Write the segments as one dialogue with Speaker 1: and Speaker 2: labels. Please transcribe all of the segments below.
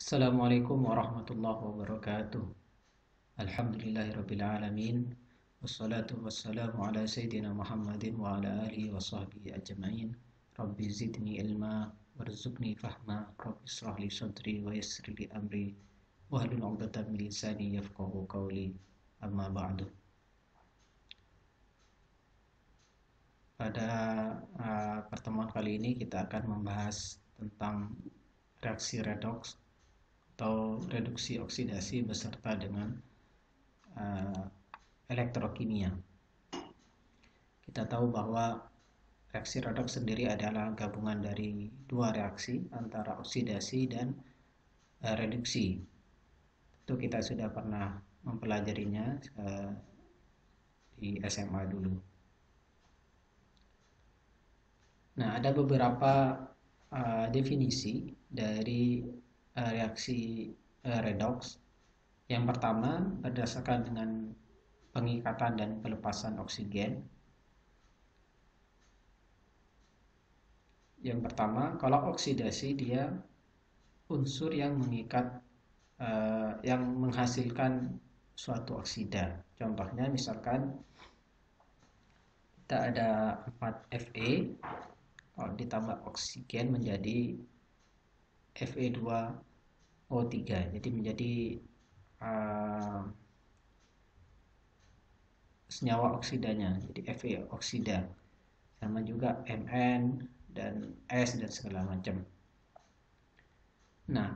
Speaker 1: Assalamualaikum warahmatullahi wabarakatuh. Alhamdulillahirrabbilalamin. Wassalatu wassalamu ala Sayyidina Muhammadin wa ala alihi wa sahbihi ajma'in. Rabbi zidni ilma warzuqni fahma. Rabbi israh li sadri wa yassir li amri. Wahlul 'uqdatam min lisani yafqahu qawli. Amma ba'du. Pada pertemuan kali ini kita akan membahas tentang reaksi redoks atau reduksi oksidasi beserta dengan elektrokimia. Kita tahu bahwa reaksi redoks sendiri adalah gabungan dari dua reaksi antara oksidasi dan reduksi. Itu kita sudah pernah mempelajarinya di SMA dulu. Nah, ada beberapa definisi dari reaksi redoks. Yang pertama, berdasarkan dengan pengikatan dan pelepasan oksigen. Yang pertama, kalau oksidasi dia unsur yang mengikat, yang menghasilkan suatu oksida. Contohnya misalkan kita ada 4 Fe, kalau ditambah oksigen menjadi Fe2O3, jadi menjadi senyawa oksidanya, jadi Fe oksida, sama juga Mn dan S dan segala macam. Nah,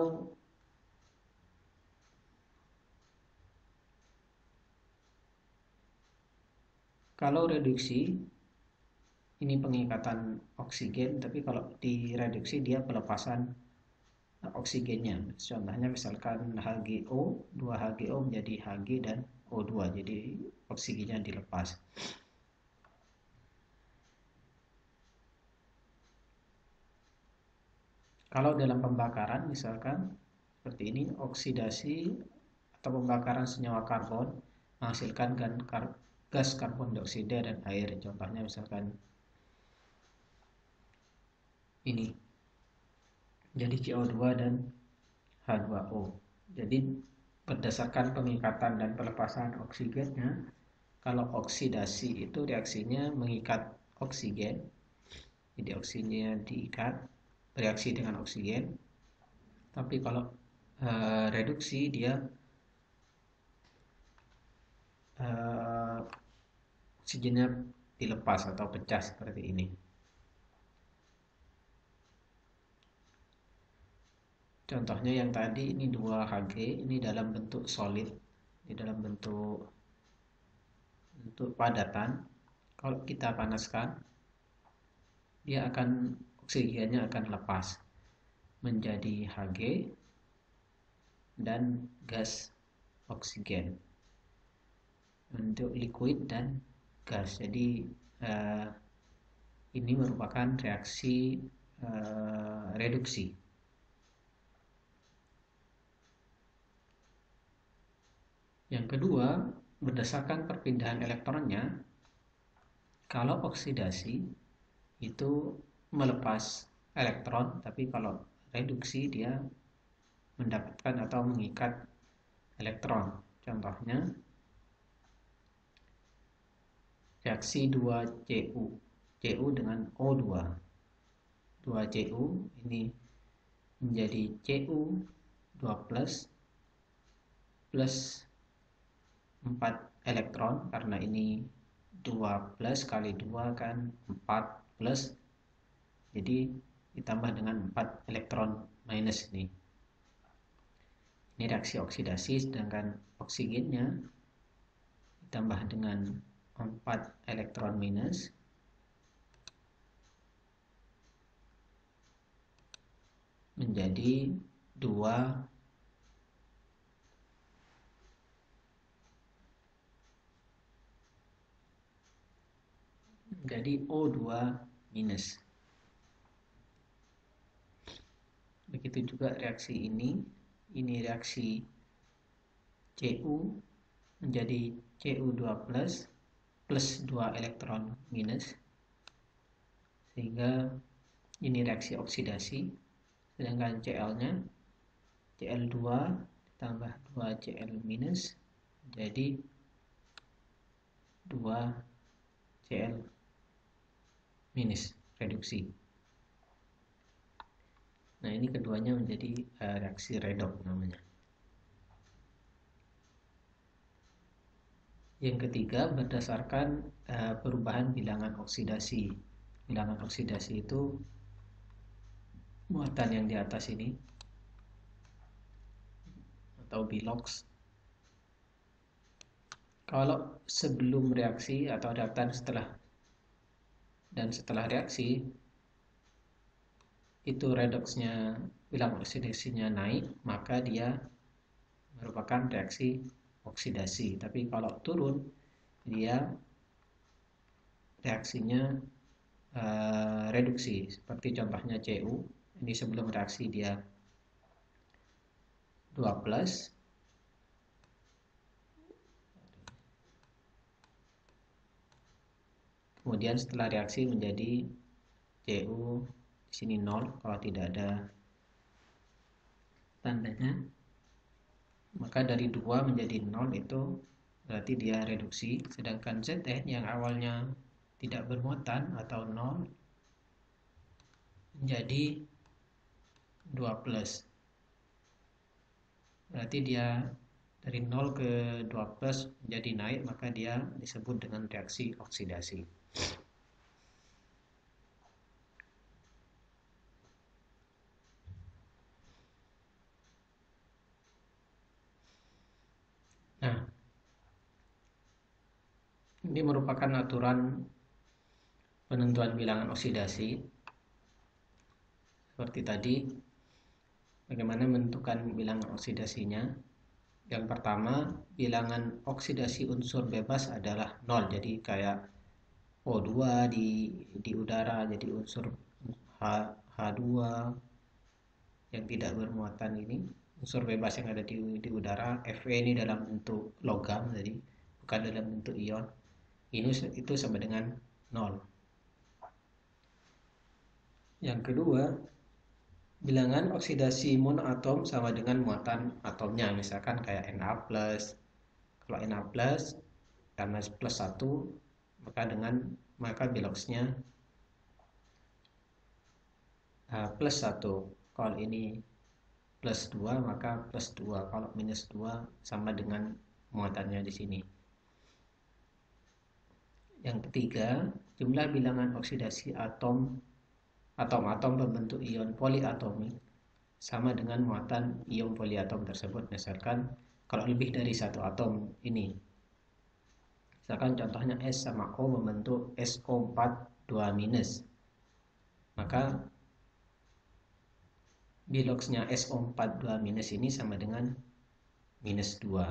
Speaker 1: kalau reduksi ini pengikatan oksigen, tapi kalau direduksi dia pelepasan oksigennya. Contohnya misalkan HgO, 2HgO menjadi Hg dan O2, jadi oksigennya dilepas. Kalau dalam pembakaran misalkan seperti ini, oksidasi atau pembakaran senyawa karbon menghasilkan gas karbon dioksida dan air. Contohnya misalkan ini, jadi CO2 dan H2O. Jadi berdasarkan pengikatan dan pelepasan oksigennya, kalau oksidasi itu reaksinya mengikat oksigen, jadi oksigennya diikat, bereaksi dengan oksigen. Tapi kalau reduksi dia oksigennya dilepas atau pecah seperti ini. Contohnya yang tadi ini 2Hg, ini dalam bentuk solid, di dalam bentuk padatan. Kalau kita panaskan, dia akan oksigennya akan lepas menjadi Hg dan gas oksigen untuk liquid dan gas. Jadi ini merupakan reaksi reduksi. Yang kedua, berdasarkan perpindahan elektronnya, kalau oksidasi itu melepas elektron, tapi kalau reduksi dia mendapatkan atau mengikat elektron. Contohnya reaksi 2Cu, Cu dengan O2. 2Cu ini menjadi Cu2 plus 4 elektron, karena ini 2 plus kali 2 kan 4 plus, jadi ditambah dengan 4 elektron minus ini. Ini reaksi oksidasi, sedangkan oksigennya ditambah dengan 4 elektron minus menjadi 2 menjadi O2 minus. Begitu juga reaksi ini reaksi Cu menjadi Cu2 plus 2 elektron minus, sehingga ini reaksi oksidasi, sedangkan Cl nya Cl2 ditambah 2 Cl minus jadi 2 Cl minus reduksi. Nah, ini keduanya menjadi reaksi redoks namanya. Yang ketiga, berdasarkan perubahan bilangan oksidasi. Bilangan oksidasi itu muatan yang di atas ini atau bilox. Kalau sebelum reaksi atau dan setelah reaksi itu redoksnya, bilangan oksidasinya naik, maka dia merupakan reaksi oksidasi. Tapi kalau turun, dia reaksinya reduksi. Seperti contohnya Cu, ini sebelum reaksi dia 2+, kemudian setelah reaksi menjadi Cu di sini 0 kalau tidak ada tandanya, maka dari 2 menjadi 0 itu berarti dia reduksi. Sedangkan Zn yang awalnya tidak bermuatan atau 0 menjadi 2+, berarti dia dari 0 ke 2+ menjadi naik, maka dia disebut dengan reaksi oksidasi. Nah, ini merupakan aturan penentuan bilangan oksidasi. Seperti tadi, bagaimana menentukan bilangan oksidasinya? Yang pertama, bilangan oksidasi unsur bebas adalah 0. Jadi kayak O2 di udara, jadi unsur H2 yang tidak bermuatan ini, unsur bebas yang ada di udara. Fe ini dalam bentuk logam, jadi bukan dalam bentuk ion. Itu sama dengan 0. Yang kedua, bilangan oksidasi monoatom sama dengan muatan atomnya. Misalkan kayak Na+. Kalau Na+, karena plus 1, maka biloxnya plus 1. Kalau ini plus 2, maka plus 2. Kalau minus 2 sama dengan muatannya di sini. Yang ketiga, jumlah bilangan oksidasi atom-atom berbentuk ion poliatomik sama dengan muatan ion poliatom tersebut. Misalkan kalau lebih dari satu atom ini, misalkan contohnya S sama O membentuk SO4 2-, maka biloxnya SO4 2- ini sama dengan minus 2.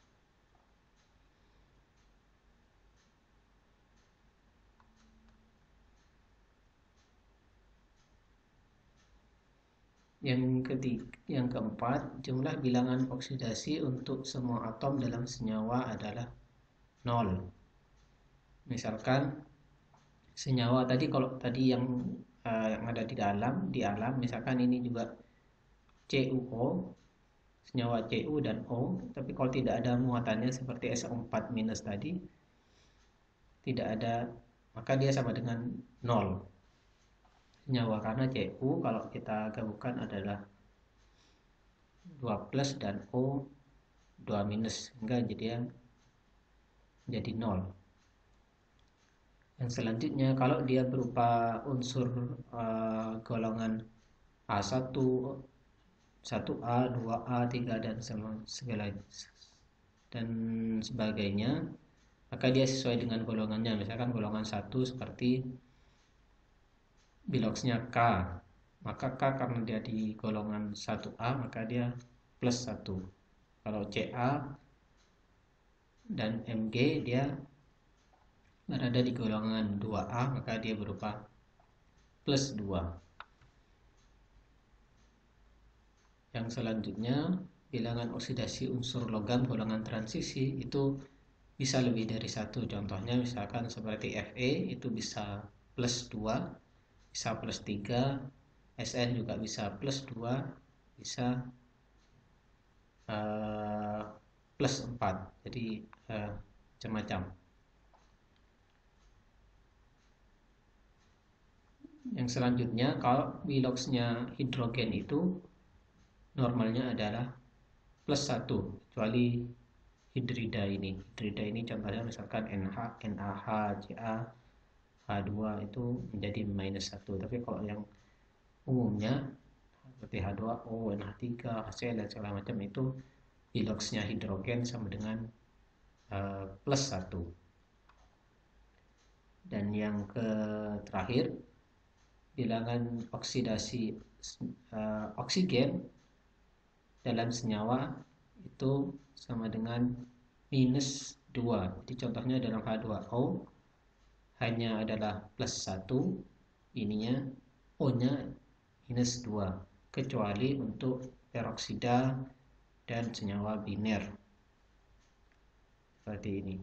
Speaker 1: Yang keempat, jumlah bilangan oksidasi untuk semua atom dalam senyawa adalah 0. Misalkan senyawa tadi, kalau tadi yang ada di alam, misalkan ini juga CuO, senyawa Cu dan O, tapi kalau tidak ada muatannya seperti SO4- tadi, tidak ada, maka dia sama dengan 0 senyawa, karena Cu kalau kita gabungkan adalah 2+ dan O 2-, sehingga jadi 0. Yang selanjutnya, kalau dia berupa unsur golongan A1, 1A, 2A, 3 dan segala dan sebagainya, maka dia sesuai dengan golongannya. Misalkan golongan 1 seperti biloxnya K, maka K karena dia di golongan 1A, maka dia plus 1. Kalau Ca dan Mg dia berada di golongan 2A, maka dia berupa plus 2. Yang selanjutnya, bilangan oksidasi unsur logam golongan transisi itu bisa lebih dari 1. Contohnya misalkan seperti Fe itu bisa plus 2, bisa plus 3, Sn juga bisa plus 2, bisa uh, plus 4, jadi macam-macam. Yang selanjutnya, kalau biloxnya hidrogen itu normalnya adalah plus 1, kecuali hidrida ini. Hidrida ini contohnya misalkan NH, NaH, Ca, H2 itu menjadi minus 1. Tapi kalau yang umumnya seperti H2O, NH3, HCl dan segala macam itu biloxnya hidrogen sama dengan plus 1. Dan yang terakhir, bilangan oksidasi oksigen dalam senyawa itu sama dengan minus 2. Jadi contohnya dalam H2O hanya adalah plus 1, ininya O-nya minus 2, kecuali untuk peroksida dan senyawa biner seperti ini.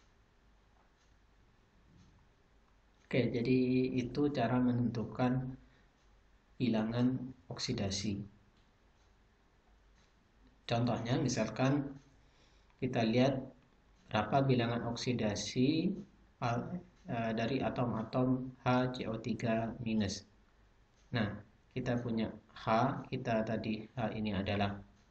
Speaker 1: Oke, jadi itu cara menentukan bilangan oksidasi. Contohnya misalkan kita lihat berapa bilangan oksidasi dari atom-atom HCO3-. Nah, kita punya H, kita tadi H ini adalah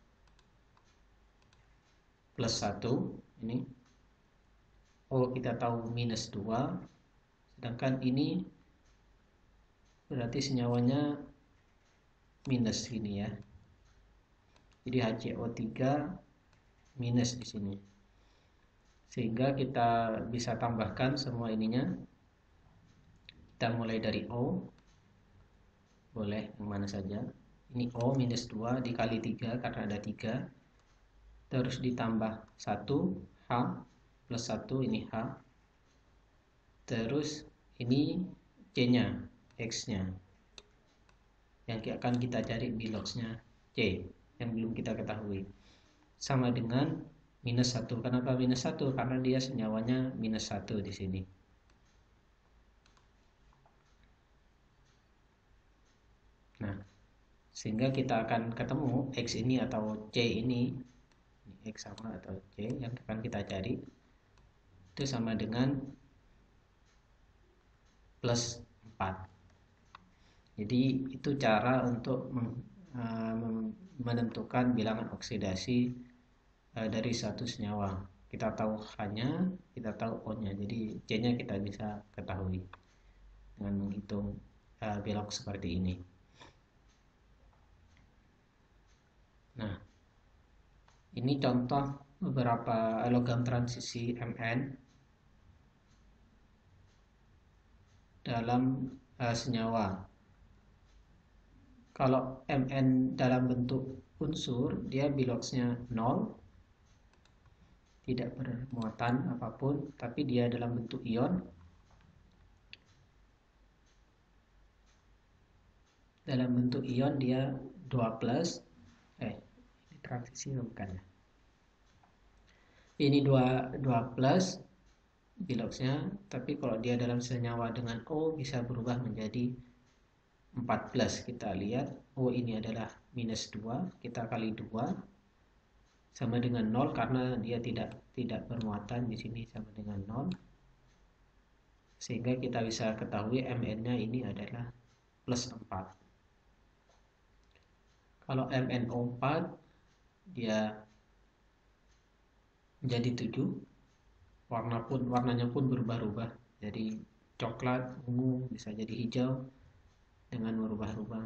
Speaker 1: plus 1, ini O kita tahu minus 2, sedangkan ini berarti senyawanya minus ini ya. Jadi HCO3 minus di sini. Sehingga kita bisa tambahkan semua ininya. Kita mulai dari O. Boleh yang mana saja. Ini O minus 2 dikali 3 karena ada 3. Terus ditambah 1 H plus 1, ini H. Terus ini C-nya, X-nya. Yang akan kita cari biloxnya C, yang belum kita ketahui. Sama dengan minus 1. Kenapa minus 1? Karena dia senyawanya minus 1 di sini. Nah, sehingga kita akan ketemu X ini atau C ini X sama atau C yang akan kita cari itu sama dengan plus 4. Jadi itu cara untuk menentukan bilangan oksidasi dari satu senyawa. Kita tahu H-nya, kita tahu O-nya. Jadi C-nya kita bisa ketahui dengan menghitung bilox seperti ini. Nah, ini contoh beberapa logam transisi Mn dalam senyawa. Kalau Mn dalam bentuk unsur, dia biloxnya 0, tidak bermuatan apapun, tapi dia dalam bentuk ion. Dalam bentuk ion dia 2 plus. Ini transisi bukan ya? Ini 2 plus biloxnya, tapi kalau dia dalam senyawa dengan O bisa berubah menjadi 4 plus. Kita lihat O ini adalah minus 2, kita kali 2 sama dengan 0 karena dia tidak bermuatan, di sini sama dengan 0. Sehingga kita bisa ketahui Mn-nya ini adalah plus 4. Kalau MnO4 dia menjadi 7. Warnanya pun berubah-ubah. Jadi coklat, ungu, bisa jadi hijau dengan merubah-rubah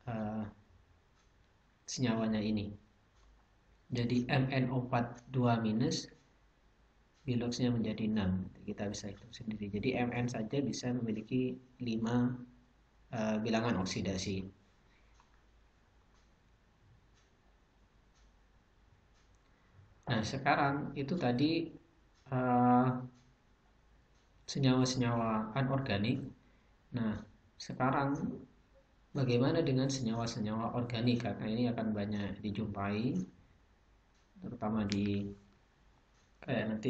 Speaker 1: senyawanya ini. Jadi MnO4 2 minus biloxnya menjadi 6. Kita bisa hitung sendiri. Jadi Mn saja bisa memiliki 5 bilangan oksidasi. Nah, sekarang itu tadi senyawa-senyawa anorganik. Nah, sekarang bagaimana dengan senyawa-senyawa organik? Karena ini akan banyak dijumpai, terutama di kayak nanti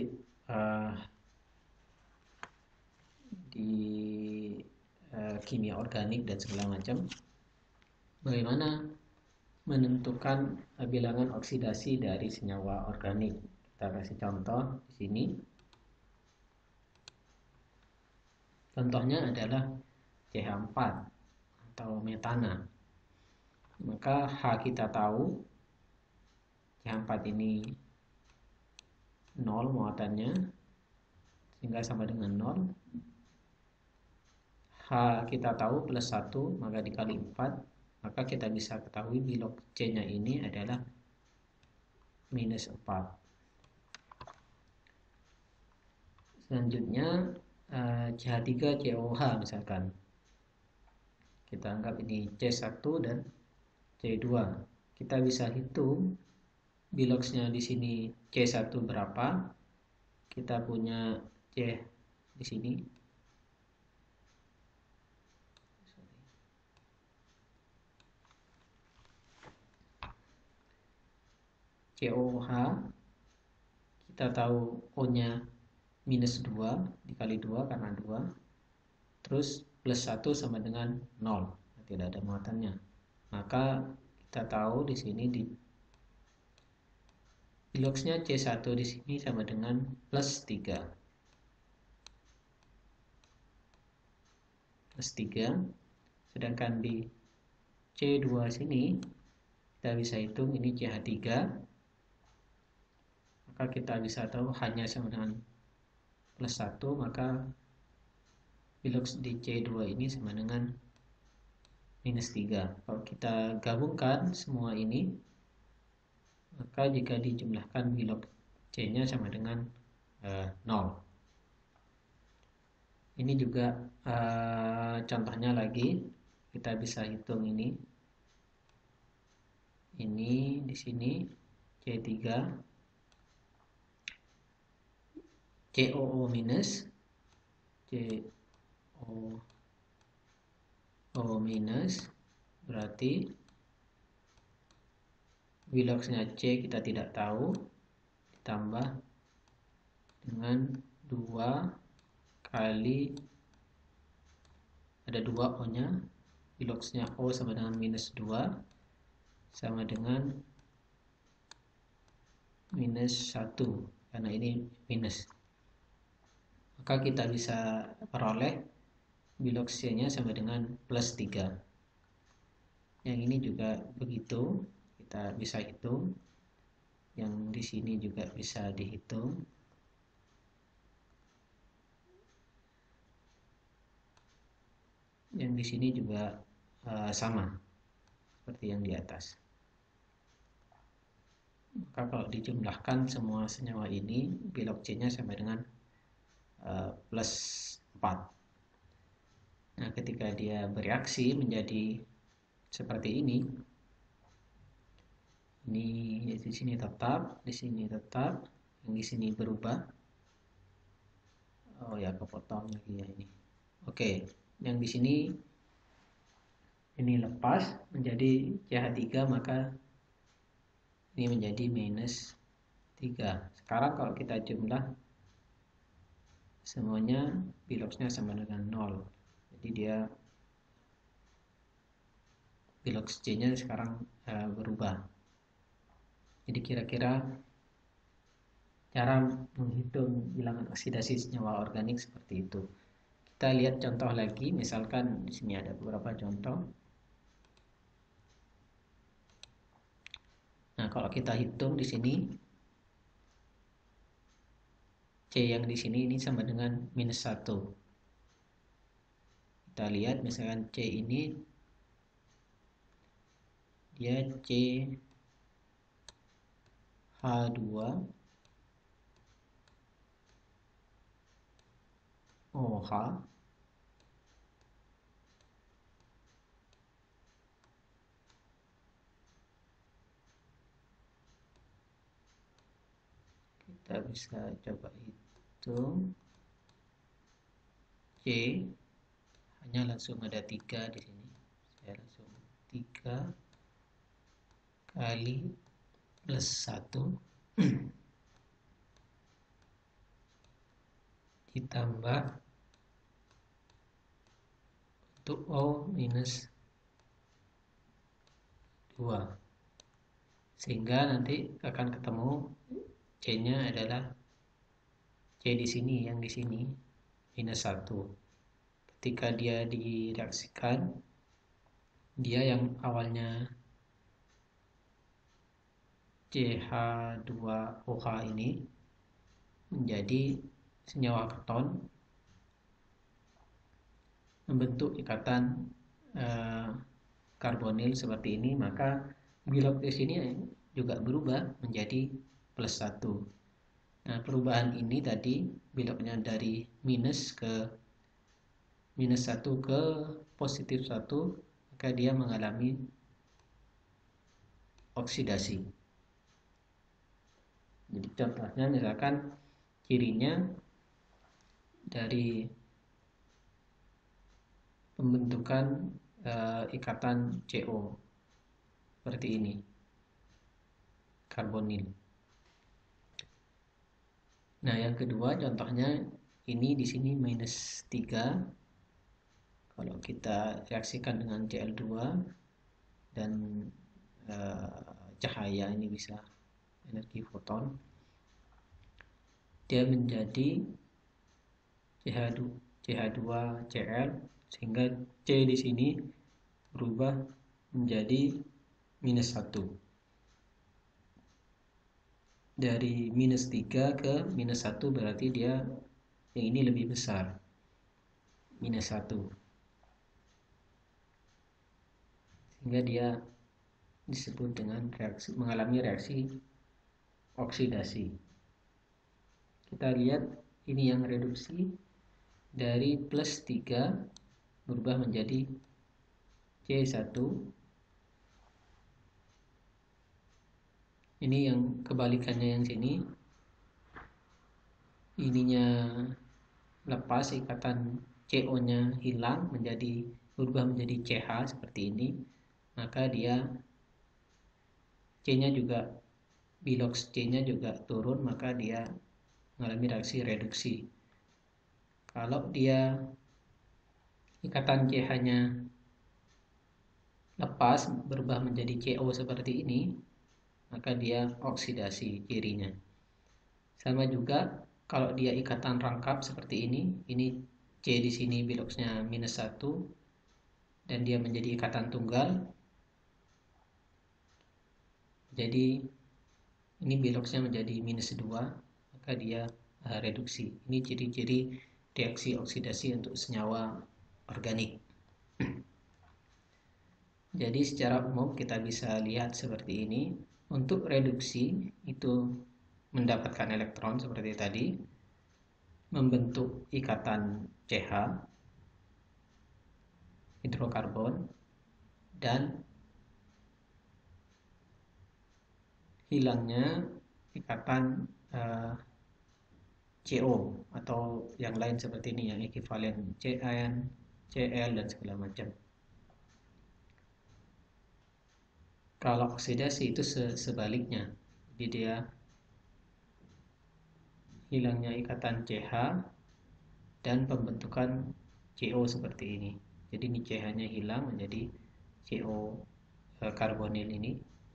Speaker 1: di kimia organik dan segala macam. Bagaimana menentukan bilangan oksidasi dari senyawa organik. Kita kasih contoh di sini. Contohnya adalah CH4 atau metana. Maka H kita tahu CH4 ini 0 muatannya, sehingga sama dengan 0. H kita tahu plus 1, maka dikali 4, maka kita bisa ketahui bilog C-nya ini adalah minus 4. Selanjutnya CH3COH misalkan. Kita anggap ini C1 dan C2. Kita bisa hitung bilogsnya di sini C1 berapa. Kita punya C di sini. COH kita tahu O-nya minus 2 dikali 2 karena 2. Terus plus 1 sama dengan 0. Tidak ada muatannya. Maka kita tahu di sini di bilogsnya C1 di sini sama dengan plus 3. Plus 3. Sedangkan di C2 sini kita bisa hitung ini CH3. Maka kita bisa tahu hanya sama dengan plus 1, maka bilogs di C2 ini sama dengan minus 3. Kalau kita gabungkan semua ini, maka jika dijumlahkan bilog C-nya sama dengan 0. Ini juga contohnya lagi, kita bisa hitung ini. Ini di sini C3 COO minus COO minus berarti bilogsnya C kita tidak tahu, ditambah dengan 2 kali ada 2 O nya, bilogsnya O sama dengan minus 2 sama dengan minus 1 karena ini minus. Maka kita bisa peroleh bilogs C nya sama dengan plus 3. Yang ini juga begitu, kita bisa hitung. Yang di sini juga bisa dihitung. Yang di sini juga sama seperti yang di atas. Maka kalau dijumlahkan semua senyawa ini, bilog C-nya sama dengan plus 4. Nah, ketika dia bereaksi menjadi seperti ini di sini tetap, di sini tetap, yang di sini berubah. Oh ya, kepotong lagi ya ini. Oke, yang di sini ini lepas menjadi CH3, maka ini menjadi minus 3. Sekarang kalau kita jumlah semuanya, bilogsnya sama dengan 0. Jadi dia bilogs C-nya sekarang berubah. Jadi kira-kira cara menghitung bilangan oksidasi senyawa organik seperti itu. Kita lihat contoh lagi, misalkan di sini ada beberapa contoh. Nah, kalau kita hitung di sini C yang di sini ini sama dengan minus 1. Kita lihat misalkan C ini dia CH2 OH kita bisa coba hitung C hanya langsung ada 3 di sini. Saya langsung 3 kali plus 1 ditambah untuk O minus 2. sehingga nanti akan ketemu C-nya adalah C di sini, yang di sini minus 1. Ketika dia direaksikan, dia yang awalnya CH2OH ini menjadi senyawa keton, membentuk ikatan karbonil seperti ini, maka bilok di sini juga berubah menjadi +1. Nah, perubahan ini tadi biloknya dari -1 ke +1, maka dia mengalami oksidasi. Jadi contohnya misalkan cirinya dari pembentukan ikatan CO seperti ini, karbonil. Nah, yang kedua contohnya ini di sini -3. Kalau kita reaksikan dengan Cl2 dan cahaya, ini bisa energi foton, dia menjadi CH2Cl, sehingga C di sini berubah menjadi -1. Dari -3 ke -1 berarti dia yang ini lebih besar, -1, sehingga dia disebut dengan mengalami reaksi oksidasi. Kita lihat ini yang reduksi dari +3 berubah menjadi C1. Ini yang kebalikannya, yang sini ininya lepas, ikatan CO-nya hilang, berubah menjadi CH seperti ini, maka dia C-nya juga, bilok C-nya juga turun, maka dia mengalami reaksi reduksi. Kalau dia ikatan CH-nya lepas berubah menjadi CO seperti ini, maka dia oksidasi cirinya. Sama juga kalau dia ikatan rangkap seperti ini C di sini biloknya -1 dan dia menjadi ikatan tunggal. Jadi ini biloknya menjadi -2, maka dia reduksi. Ini ciri-ciri reaksi oksidasi untuk senyawa organik. Jadi secara umum kita bisa lihat seperti ini. Untuk reduksi itu mendapatkan elektron seperti tadi, membentuk ikatan CH, hidrokarbon, dan hilangnya ikatan CO atau yang lain seperti ini, yang ekivalen CN, Cl, dan segala macam. Kalau oksidasi itu sebaliknya, jadi dia hilangnya ikatan CH dan pembentukan CO seperti ini. Jadi ini CH-nya hilang menjadi CO karbonil ini,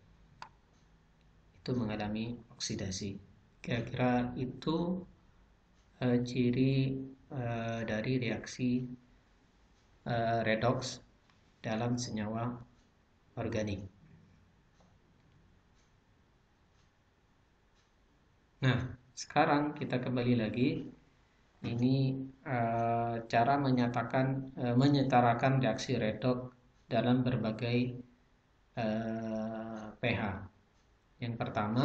Speaker 1: itu mengalami oksidasi. Kira-kira itu ciri dari reaksi redoks dalam senyawa organik. Nah, sekarang kita kembali lagi. Ini cara menyetarakan reaksi redoks dalam berbagai pH. Yang pertama,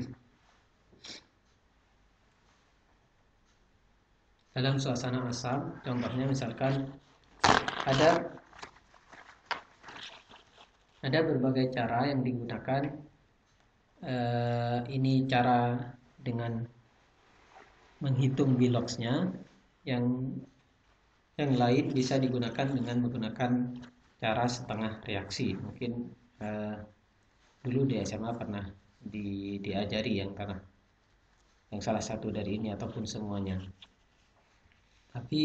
Speaker 1: dalam suasana asam, contohnya misalkan ada berbagai cara yang digunakan. Ini cara dengan menghitung biloksnya. Yang lain bisa digunakan dengan menggunakan cara setengah reaksi. Mungkin dulu di SMA pernah diajari yang salah satu dari ini ataupun semuanya. Tapi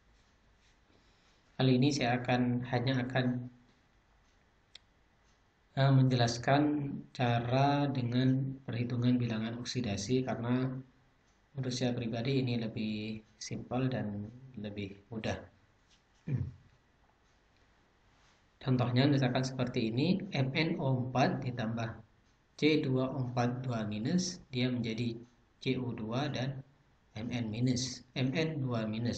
Speaker 1: kali ini saya hanya akan menjelaskan cara dengan perhitungan bilangan oksidasi karena menurut saya pribadi ini lebih simpel dan lebih mudah. Contohnya misalkan seperti ini, MnO4 ditambah C2O4 minus, dia menjadi CO2 dan Mn2 minus.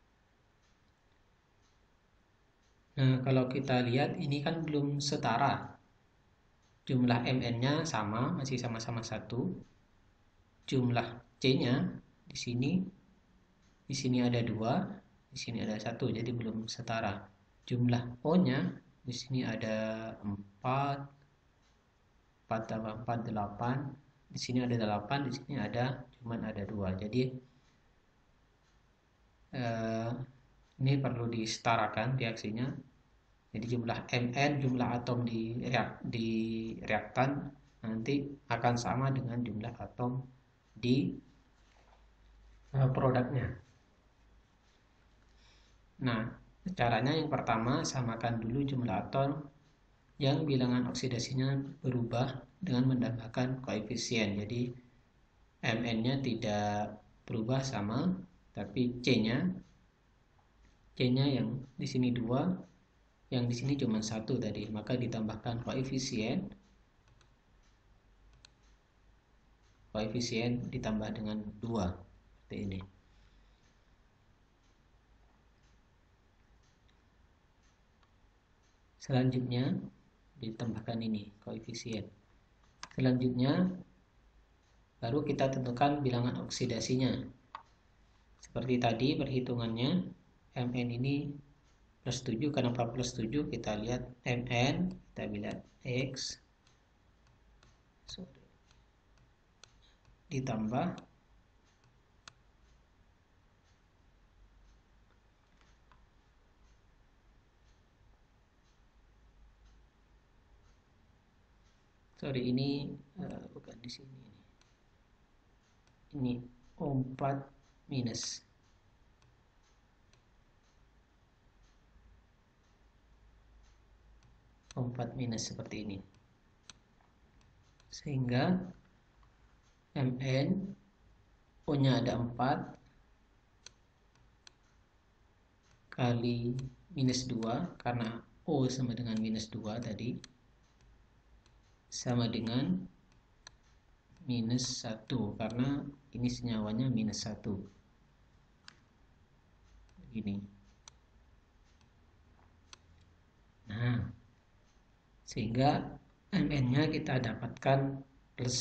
Speaker 1: Nah, kalau kita lihat ini kan belum setara. Jumlah Mn-nya sama, masih sama-sama 1. Jumlah C-nya di sini ada 2, di sini ada 1, jadi belum setara. Jumlah O-nya di sini ada 4, 4 tambah 4 8. Di sini ada 8, di sini cuman ada 2. Jadi ini perlu disetarakan reaksinya. Jadi jumlah Mn, jumlah atom di reaktan nanti akan sama dengan jumlah atom di produknya. Nah, caranya yang pertama samakan dulu jumlah atom yang bilangan oksidasinya berubah dengan menambahkan koefisien. Jadi Mn-nya tidak berubah sama, tapi C-nya yang di sini 2, yang di sini cuma 1 tadi, maka ditambahkan koefisien ditambah dengan 2 seperti ini. Selanjutnya ditambahkan ini koefisien. Selanjutnya baru kita tentukan bilangan oksidasinya. Seperti tadi perhitungannya, Mn ini plus 7. Kenapa plus 7? Kita lihat Mn, kita lihat X ditambah ini bukan di sini, ini O4 minus. O4 minus seperti ini. Sehingga Mn O-nya ada 4 kali minus 2, karena O sama dengan minus 2 tadi, sama dengan minus 1, karena ini senyawanya minus 1. Begini. Nah, sehingga Mn-nya kita dapatkan plus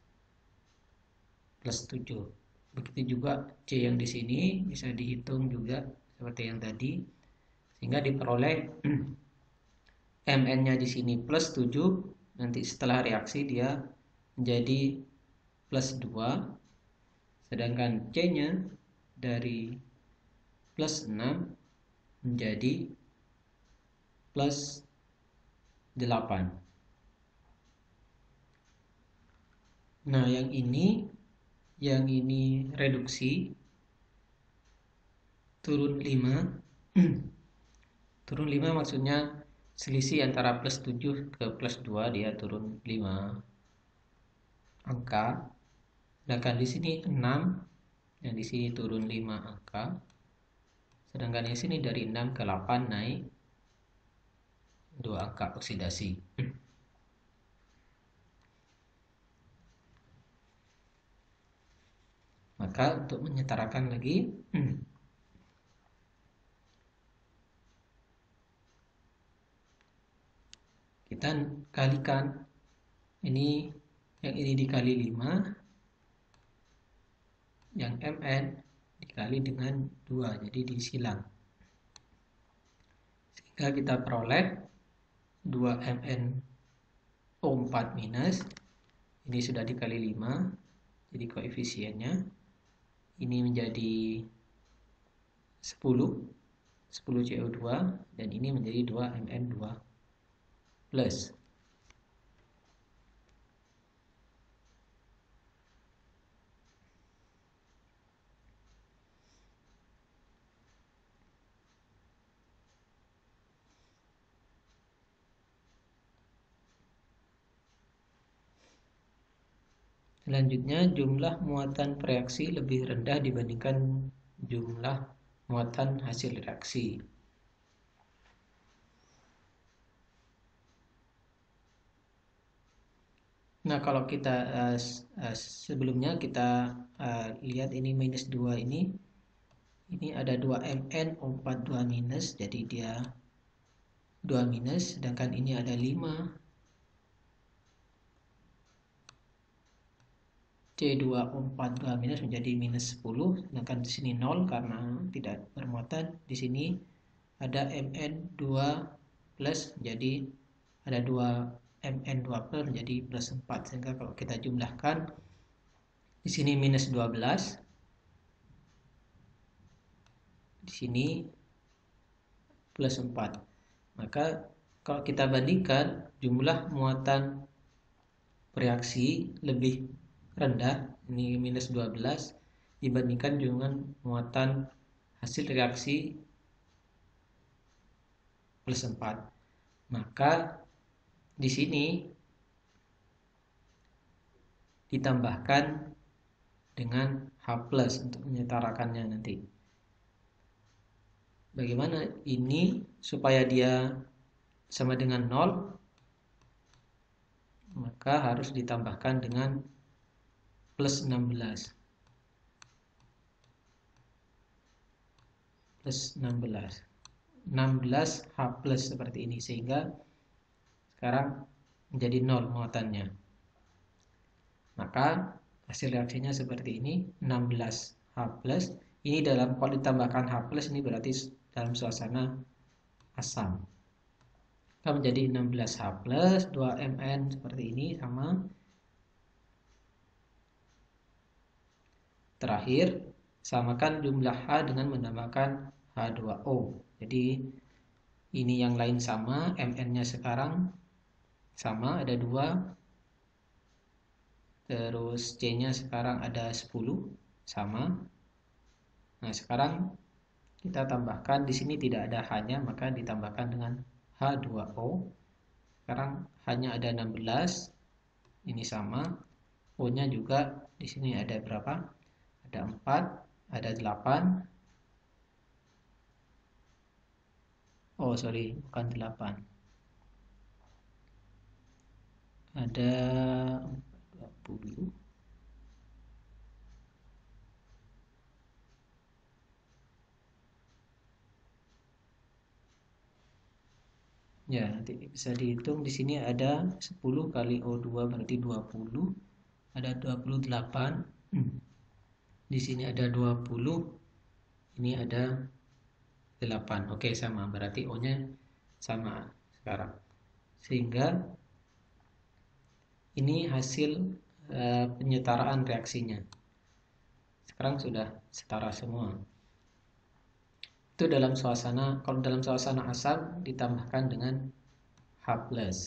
Speaker 1: 7. Begitu juga C yang di sini bisa dihitung juga seperti yang tadi, sehingga diperoleh Mn-nya di sini plus 7, nanti setelah reaksi dia menjadi plus 2, sedangkan C-nya dari plus 6 menjadi plus 8. Nah, yang ini reduksi turun 5. Turun 5 maksudnya selisih antara plus 7 ke plus 2, dia turun 5 angka. Sedangkan di sini 6, yang di sini turun 5 angka. Sedangkan yang sini dari 6 ke 8 naik 2 angka oksidasi. Maka untuk menyetarakan lagi, kita kalikan ini, yang ini dikali 5, yang Mn dikali dengan 2, jadi disilang. Sehingga kita peroleh 2 Mn O4 minus, ini sudah dikali 5, jadi koefisiennya ini menjadi 10 CO2, dan ini menjadi 2 Mn2 plus. Selanjutnya, jumlah muatan reaksi lebih rendah dibandingkan jumlah muatan hasil reaksi. Nah, kalau kita sebelumnya kita lihat ini minus 2 ini ada 2 Mn O4 2 minus, jadi dia 2 minus, sedangkan ini ada 5 C2O4 2 minus menjadi minus 10, sedangkan di sini 0 karena tidak bermuatan. Di sini ada Mn2 plus, jadi ada 2 Mn2 plus menjadi plus 4, sehingga kalau kita jumlahkan di sini minus 12, di sini plus 4. Maka kalau kita bandingkan, jumlah muatan reaksi lebih rendah, ini minus 12, dibandingkan dengan muatan hasil reaksi plus 4. Maka di sini ditambahkan dengan H plus untuk menyetarakannya nanti. Bagaimana ini supaya dia sama dengan 0? Maka harus ditambahkan dengan plus 16. Plus 16. 16 H plus seperti ini, sehingga sekarang menjadi 0 muatannya. Maka hasil reaksinya seperti ini, 16 H plus. Ini dalam, kalau ditambahkan H plus ini berarti dalam suasana asam. Maka menjadi 16 H plus 2 Mn seperti ini sama. Terakhir, samakan jumlah H dengan menambahkan H2O. Jadi ini yang lain sama, Mn-nya sekarang sama, ada 2. Terus C-nya sekarang ada 10, sama. Nah, sekarang kita tambahkan, di sini tidak ada H-nya, maka ditambahkan dengan H2O. Sekarang H-nya ada 16, ini sama. O-nya juga di sini ada berapa? Ada 4, ada 8. Oh, sorry, bukan 8. Ada 20. Ya, nanti bisa dihitung. Di sini ada 10 kali O2 berarti 20. Ada 28. Di sini ada 20. Ini ada 8. Oke, sama. Berarti O-nya sama sekarang. Sehingga ini hasil penyetaraan reaksinya. Sekarang sudah setara semua. Itu dalam suasana, kalau dalam suasana asam ditambahkan dengan H plus.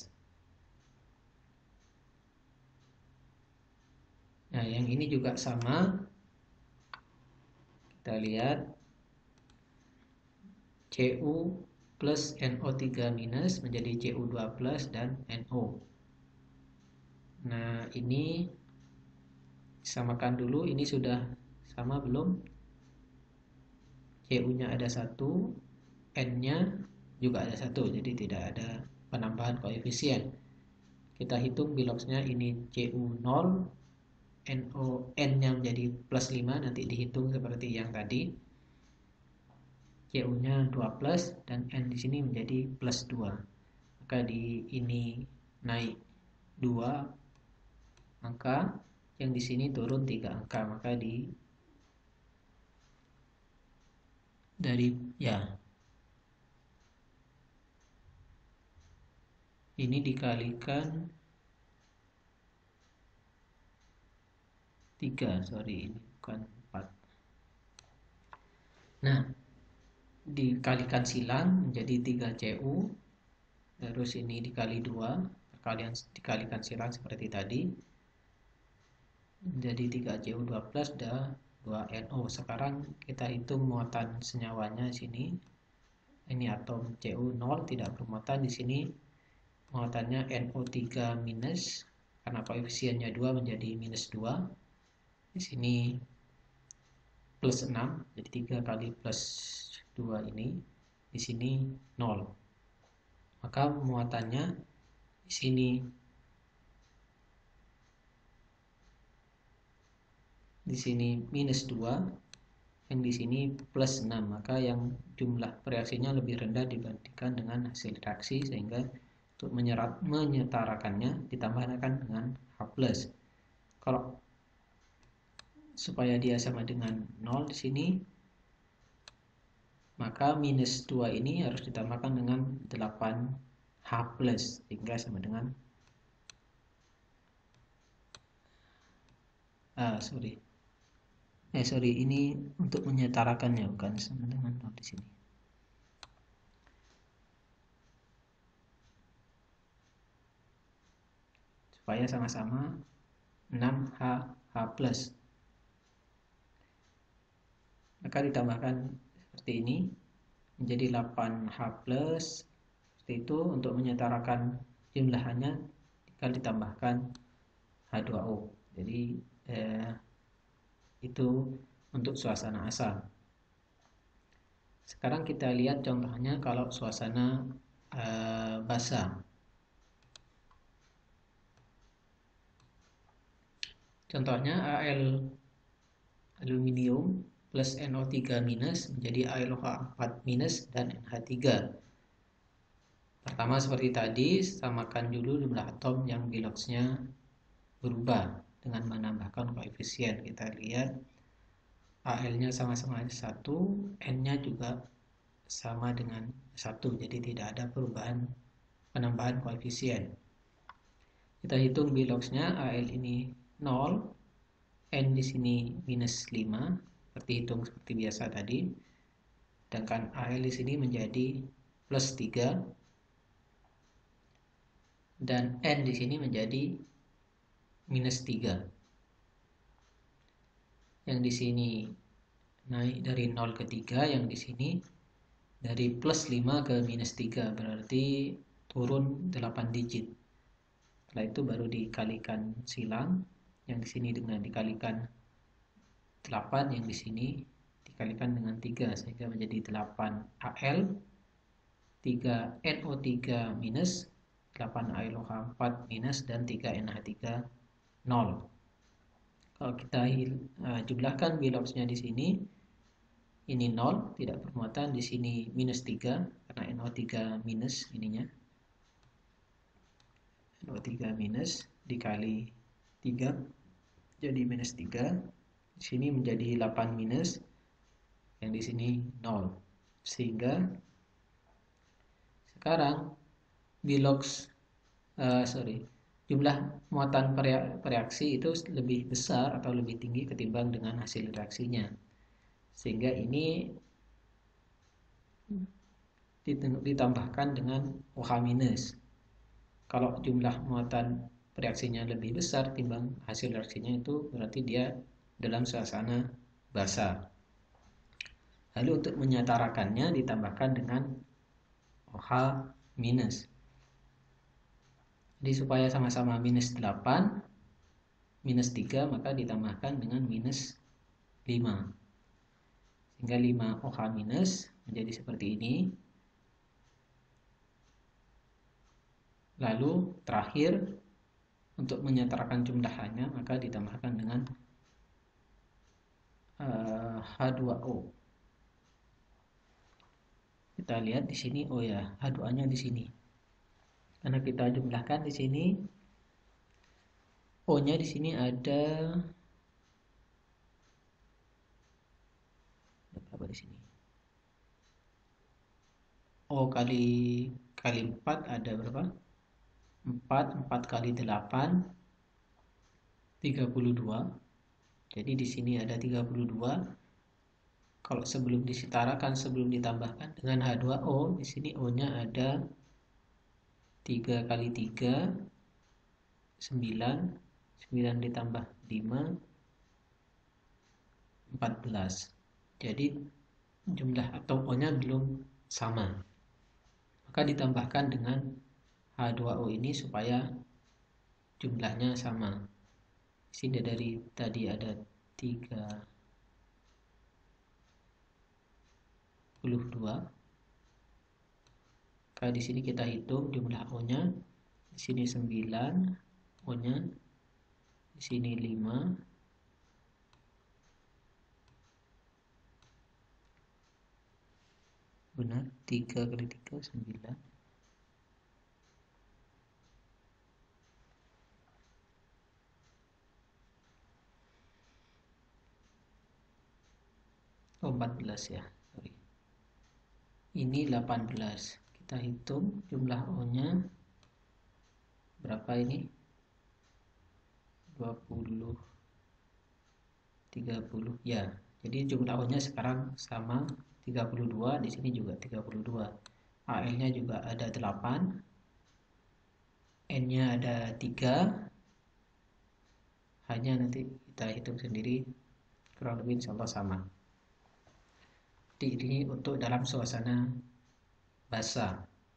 Speaker 1: Nah, yang ini juga sama. Kita lihat Cu plus NO3 minus menjadi Cu2 plus dan NO. Nah, ini samakan dulu. Ini sudah sama belum? Cu-nya ada 1, N-nya juga ada 1, jadi tidak ada penambahan koefisien. Kita hitung biloxnya, ini Cu0, N-nya menjadi plus 5, nanti dihitung seperti yang tadi. Cu-nya 2 plus dan N di sini menjadi plus 2. Maka di ini naik 2 angka, yang di sini turun 3 angka, maka ini dikalikan 3, sorry, ini bukan 4. Nah, dikalikan silang menjadi 3 Cu, terus ini dikali 2, kalian dikalikan silang seperti tadi, menjadi 3 Cu2 plus dan 2 NO. Sekarang kita hitung muatan senyawanya sini. Ini atom Cu0 tidak bermuatan, di sini muatannya NO3 minus karena koefisiennya 2 menjadi minus 2. Di sini plus 6, jadi 3 kali plus 2 ini, di sini 0. Maka muatannya di sini minus 2, yang di sini plus 6. Maka yang jumlah reaksinya lebih rendah dibandingkan dengan hasil reaksi, sehingga untuk menyetarakannya ditambahkan dengan H+. Kalau supaya dia sama dengan 0 di sini, maka minus 2 ini harus ditambahkan dengan 8H+, sehingga sama dengan ini untuk menyetarakannya, bukan sama dengan 0 di sini. Supaya sama-sama 6H+. Maka ditambahkan seperti ini menjadi 8H+. Seperti itu untuk menyetarakan jumlahannya tinggal ditambahkan H2O. Jadi itu untuk suasana asal. Sekarang kita lihat contohnya kalau suasana basah. Contohnya Al aluminium plus NO3 minus menjadi AlOH4 minus dan NH3. Pertama seperti tadi, samakan dulu jumlah atom yang biloxnya berubah dengan menambahkan koefisien. Kita lihat Al-nya sama-sama 1, N-nya juga sama dengan 1, jadi tidak ada perubahan penambahan koefisien. Kita hitung biloxnya, Al ini 0, N di sini minus 5, seperti hitung seperti biasa tadi. Sedangkan Al di sini menjadi plus 3 dan N di sini menjadi minus 3. Yang di sini naik dari 0 ke 3, yang di sini dari plus 5 ke minus 3, berarti turun 8 digit. Setelah itu baru dikalikan silang, yang di sini dengan dikalikan 8, yang di sini dikalikan dengan 3, sehingga menjadi 8 Al, 3 NO3 minus, 8 AlOH4 minus, dan 3 NH3 0. Kalau kita jumlahkan biloxnya di sini, ini 0, tidak bermuatan, di sini minus 3 karena NO3 minus ininya. NO3 minus dikali 3 jadi minus 3. Di sini menjadi 8 minus, yang di sini 0. Sehingga sekarang bilox jumlah muatan reaksi itu lebih besar atau lebih tinggi ketimbang dengan hasil reaksinya. Sehingga ini ditambahkan dengan OH-. Kalau jumlah muatan reaksinya lebih besar timbang hasil reaksinya, itu berarti dia dalam suasana basah. Lalu untuk menyetarakannya ditambahkan dengan OH-. Jadi supaya sama-sama minus 8, minus 3, maka ditambahkan dengan minus 5. Sehingga 5 OH- menjadi seperti ini. Lalu terakhir untuk menyetarakan jumlahannya, maka ditambahkan dengan H2O. Kita lihat di sini, oh ya, H2O-nya di sini. Karena kita jumlahkan di sini, O-nya di sini ada berapa di sini? O kali 4 ada berapa? 4 kali 8 32. Jadi di sini ada 32. Kalau sebelum disetarakan, sebelum ditambahkan dengan H2O, di sini O-nya ada 3 kali 3 9, 9 ditambah 5 14. Jadi jumlah atom O-nya belum sama. Maka ditambahkan dengan H2O ini supaya jumlahnya sama. Di sini dari tadi ada 32. Maka di sini kita hitung jumlah O-nya. Di sini 9 O-nya. Di sini 5. Benar, 3 kali 3 9. Oh, 14 ya, sorry. Ini 18. Kita hitung jumlah O-nya berapa ini? 20, 30 ya. Jadi jumlah O-nya sekarang sama 32, di sini juga 32. AL-nya juga ada 8. N-nya ada 3. Hanya nanti kita hitung sendiri, kurang lebih insyaallah sama. Jadi ini untuk dalam suasana basah.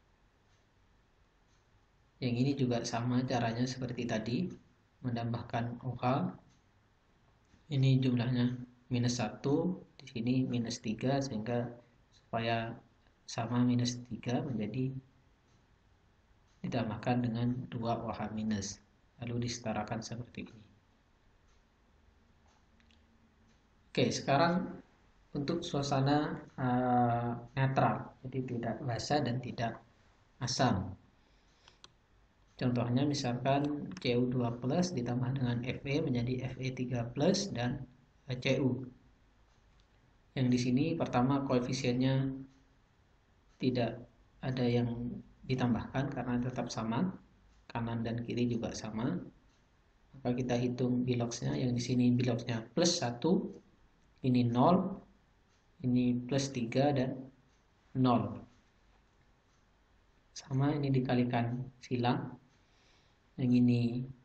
Speaker 1: Yang ini juga sama caranya seperti tadi, menambahkan OH. Ini jumlahnya -1, di sini -3, sehingga supaya sama -3 menjadi ditambahkan dengan 2 OH minus, lalu disetarakan seperti ini. Oke, sekarang untuk suasana netral, jadi tidak basah dan tidak asam. Contohnya misalkan Cu2 plus ditambah dengan Fe menjadi Fe3 plus dan Cu. Yang di sini pertama koefisiennya tidak ada yang ditambahkan karena tetap sama, kanan dan kiri juga sama. Maka kita hitung biloxnya, yang di sini biloxnya plus 1, ini 0, ini plus 3 dan 0. Sama, ini dikalikan silang. Yang ini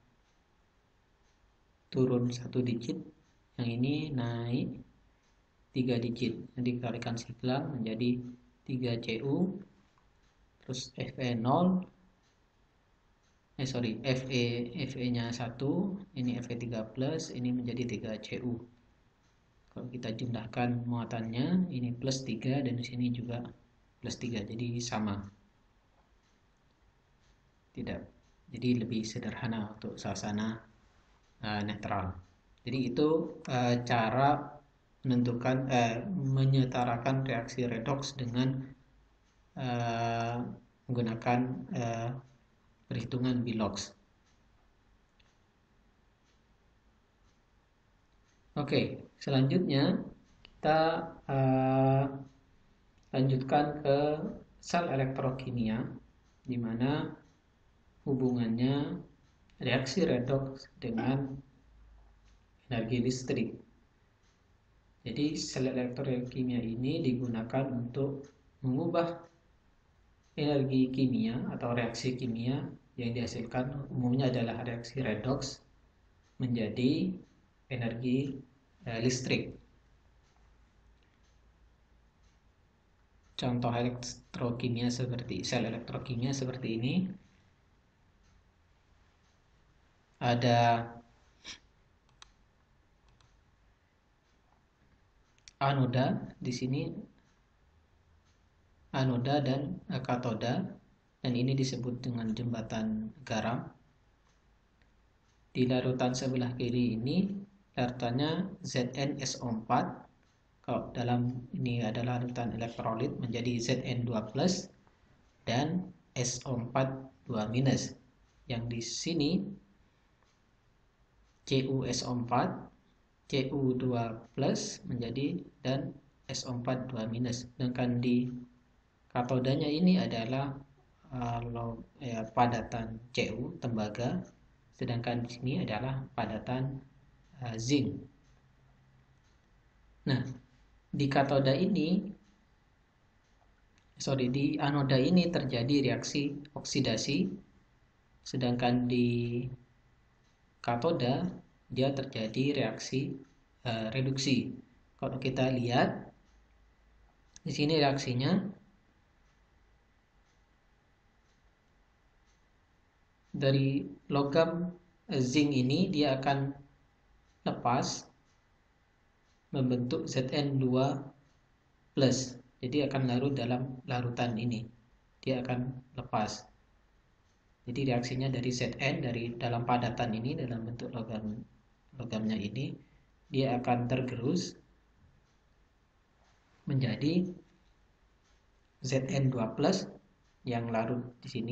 Speaker 1: turun 1 digit, yang ini naik 3 digit. Jadi dikalikan silang menjadi 3Cu terus Fe0, Fe-nya 1, ini Fe3 plus, ini menjadi 3Cu. Kalau kita jumlahkan muatannya, ini plus 3 dan di sini juga plus 3, jadi sama. Tidak, jadi lebih sederhana untuk suasana netral. Jadi itu cara menentukan menyetarakan reaksi redoks dengan menggunakan perhitungan Bilox. Oke, selanjutnya kita lanjutkan ke sel elektrokimia, di mana hubungannya reaksi redoks dengan energi listrik. Jadi sel elektrokimia ini digunakan untuk mengubah energi kimia atau reaksi kimia yang dihasilkan umumnya adalah reaksi redoks menjadi energi listrik. Contoh elektrokimia seperti sel elektrokimia seperti ini. Ada anoda di sini, anoda dan katoda, dan ini disebut dengan jembatan garam. Di larutan sebelah kiri ini larutannya ZnSO4. Kalau dalam ini adalah larutan elektrolit menjadi Zn2+ dan SO4 2-. Yang di sini CuSO4, Cu2+ menjadi dan SO4 2-. Sedangkan di katodanya ini adalah padatan Cu, tembaga, sedangkan di sini adalah padatan zinc. Nah, di anoda ini terjadi reaksi oksidasi, sedangkan di katoda dia terjadi reaksi reduksi. Kalau kita lihat di sini reaksinya dari logam zinc ini dia akan lepas membentuk Zn2+. Jadi akan larut dalam larutan ini. Dia akan lepas. Jadi reaksinya dari Zn dari dalam padatan ini dalam bentuk logamnya ini dia akan tergerus menjadi Zn2+ yang larut di sini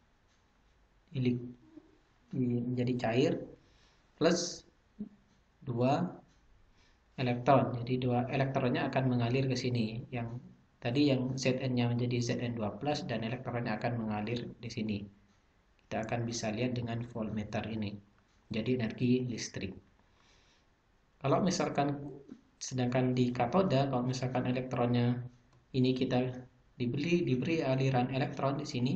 Speaker 1: menjadi cair plus 2 elektron. Jadi 2 elektronnya akan mengalir ke sini. Yang tadi yang Zn-nya menjadi Zn2+ dan elektronnya akan mengalir di sini. Kita akan bisa lihat dengan voltmeter ini. Jadi energi listrik. Kalau misalkan sedangkan di katoda, kalau misalkan elektronnya ini kita diberi aliran elektron di sini,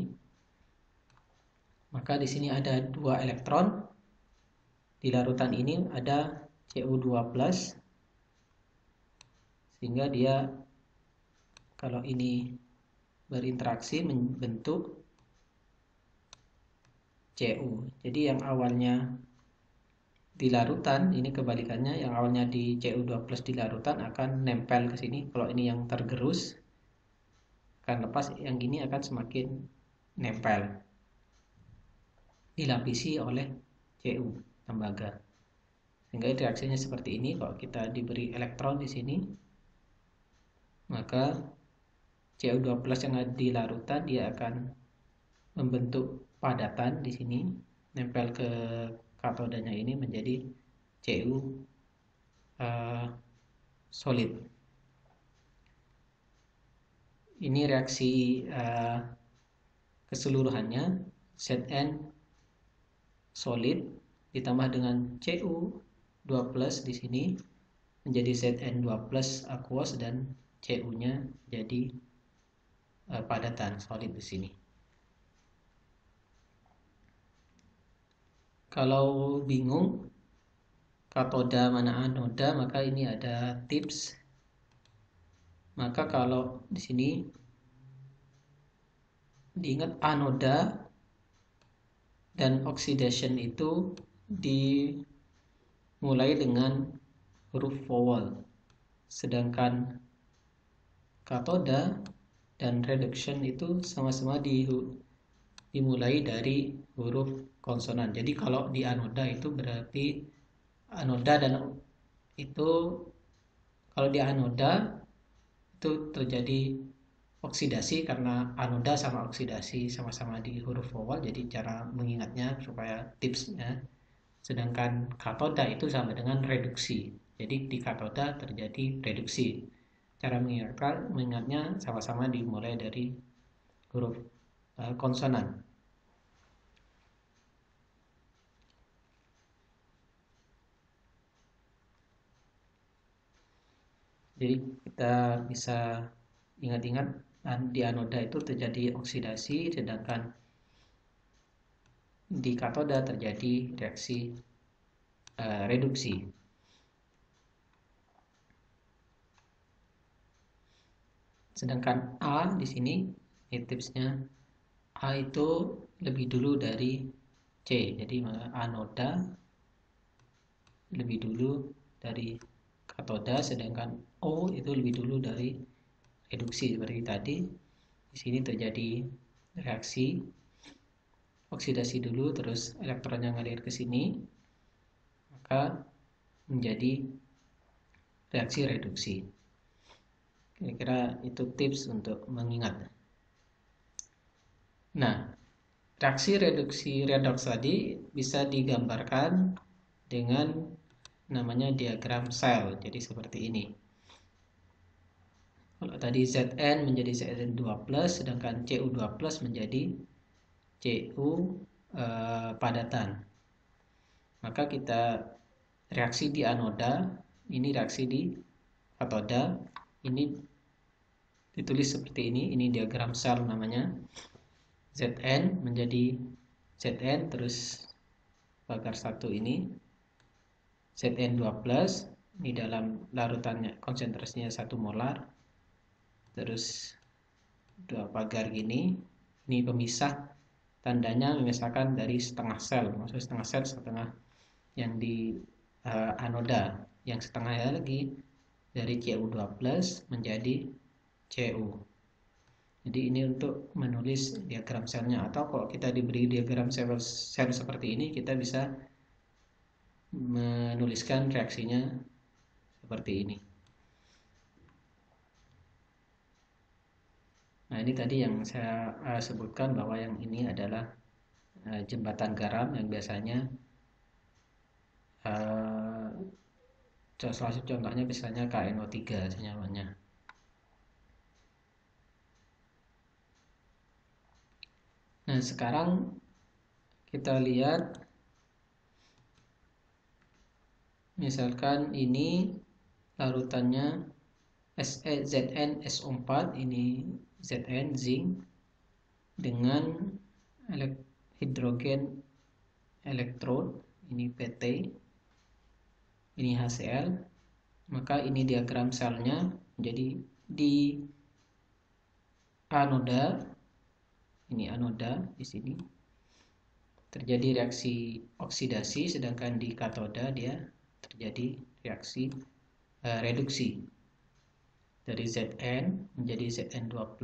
Speaker 1: maka di sini ada 2 elektron. Di larutan ini ada Cu2+, sehingga dia kalau ini berinteraksi membentuk Cu. Jadi yang awalnya di larutan, ini kebalikannya, yang awalnya di Cu2+ di larutan akan nempel ke sini. Kalau ini yang tergerus akan lepas, yang ini akan semakin nempel, dilapisi oleh Cu, tembaga. Sehingga reaksinya seperti ini. Kalau kita diberi elektron di sini, maka Cu2+ yang ada di larutan dia akan membentuk padatan di sini, nempel ke katodanya ini menjadi Cu solid. Ini reaksi keseluruhannya. Zn solid ditambah dengan Cu2+ di sini menjadi Zn2+ aqueous dan Cu-nya jadi padatan solid di sini. Kalau bingung katoda mana anoda, maka ini ada tips. Maka kalau di sini diingat anoda dan oxidation itu dimulai dengan huruf vowel, sedangkan katoda dan reduction itu sama-sama dimulai dari huruf konsonan. Jadi kalau di anoda itu berarti anoda dan itu kalau di anoda itu terjadi oksidasi karena anoda sama oksidasi sama-sama di huruf vowel. Jadi cara mengingatnya supaya tipsnya, sedangkan katoda itu sama dengan reduksi. Jadi di katoda terjadi reduksi. Cara mengingatnya sama-sama dimulai dari huruf konsonan. Jadi kita bisa ingat-ingat di anoda itu terjadi oksidasi, sedangkan di katoda terjadi reaksi reduksi. Sedangkan A di sini, ini tipsnya, A itu lebih dulu dari C. Jadi anoda lebih dulu dari katoda, sedangkan O itu lebih dulu dari reduksi. Seperti tadi, di sini terjadi reaksi oksidasi dulu, terus elektronnya ngalir ke sini, maka menjadi reaksi reduksi. Kira-kira itu tips untuk mengingat. Nah, reaksi reduksi redoks tadi bisa digambarkan dengan namanya diagram sel. Jadi seperti ini. Kalau tadi Zn menjadi Zn2+, sedangkan Cu2+ menjadi Cu padatan. Maka kita reaksi di anoda, ini reaksi di katoda, ini ditulis seperti ini diagram sel namanya. Zn menjadi Zn terus bakar 1 ini Zn2+, ini dalam larutannya konsentrasinya 1 molar, terus 2 pagar gini, ini pemisah tandanya misalkan dari setengah sel, maksudnya setengah sel setengah yang di anoda, yang setengahnya lagi dari Cu2+ menjadi Cu. Jadi ini untuk menulis diagram selnya, atau kalau kita diberi diagram sel seperti ini, kita bisa menuliskan reaksinya seperti ini. Nah, ini tadi yang saya sebutkan bahwa yang ini adalah jembatan garam yang biasanya salah satu contohnya misalnya KNO3 senyawanya. Nah, sekarang kita lihat misalkan ini larutannya ZnSO4, ini Zn zinc dengan hidrogen elektrod, ini PT, ini HCl, maka ini diagram selnya. Jadi di anoda, ini anoda di sini terjadi reaksi oksidasi, sedangkan di katoda dia terjadi reaksi reduksi dari Zn menjadi Zn2+.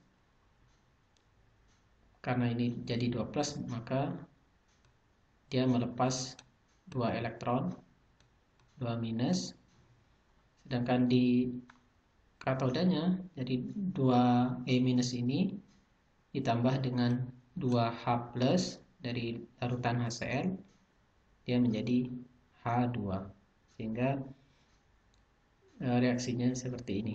Speaker 1: Karena ini jadi 2+, maka dia melepas 2 elektron, 2-, sedangkan di katodanya jadi 2E- ini ditambah dengan 2H+ dari larutan HCl, dia menjadi H2, sehingga reaksinya seperti ini.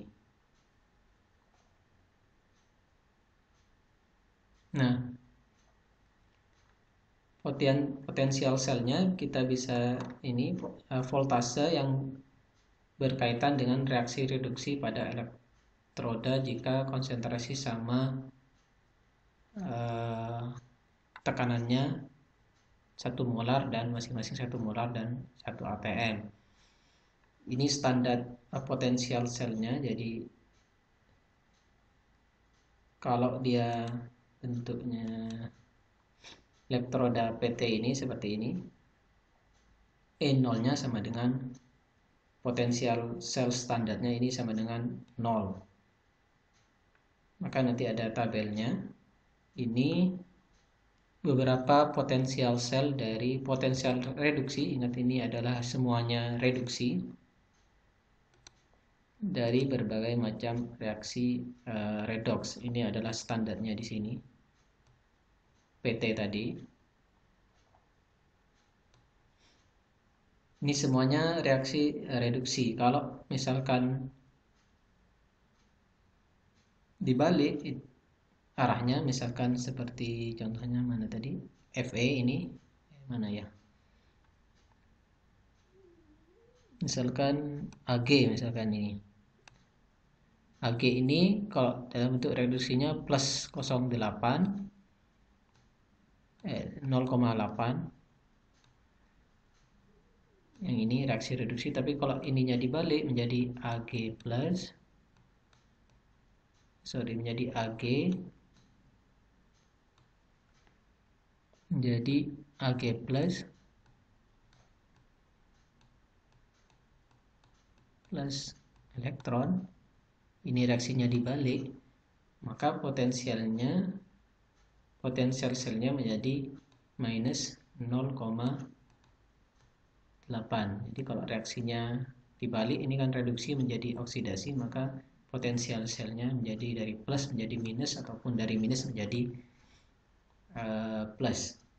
Speaker 1: Nah, potensial selnya kita bisa ini voltase yang berkaitan dengan reaksi reduksi pada elektroda jika konsentrasi sama tekanannya 1 molar dan masing-masing 1 molar dan 1 atm. Ini standar potensial selnya. Jadi kalau dia bentuknya elektroda PT ini seperti ini, E0 nya sama dengan potensial sel standarnya ini sama dengan 0. Maka nanti ada tabelnya. Ini beberapa potensial sel dari potensial reduksi. Ingat, ini adalah semuanya reduksi dari berbagai macam reaksi redox. Ini adalah standarnya di sini, PT tadi. Ini semuanya reaksi reduksi. Kalau misalkan dibalik arahnya, misalkan seperti contohnya mana tadi, Fe ini mana ya, misalkan Ag, misalkan ini Ag ini kalau dalam bentuk reduksinya plus 0,8, yang ini reaksi reduksi. Tapi kalau ininya dibalik menjadi Ag+, menjadi Ag, menjadi Ag+ plus elektron, ini reaksinya dibalik, maka potensial selnya menjadi minus 0,8. Jadi kalau reaksinya dibalik, ini kan reduksi menjadi oksidasi, maka potensial selnya menjadi dari plus menjadi minus, ataupun dari minus menjadi plus.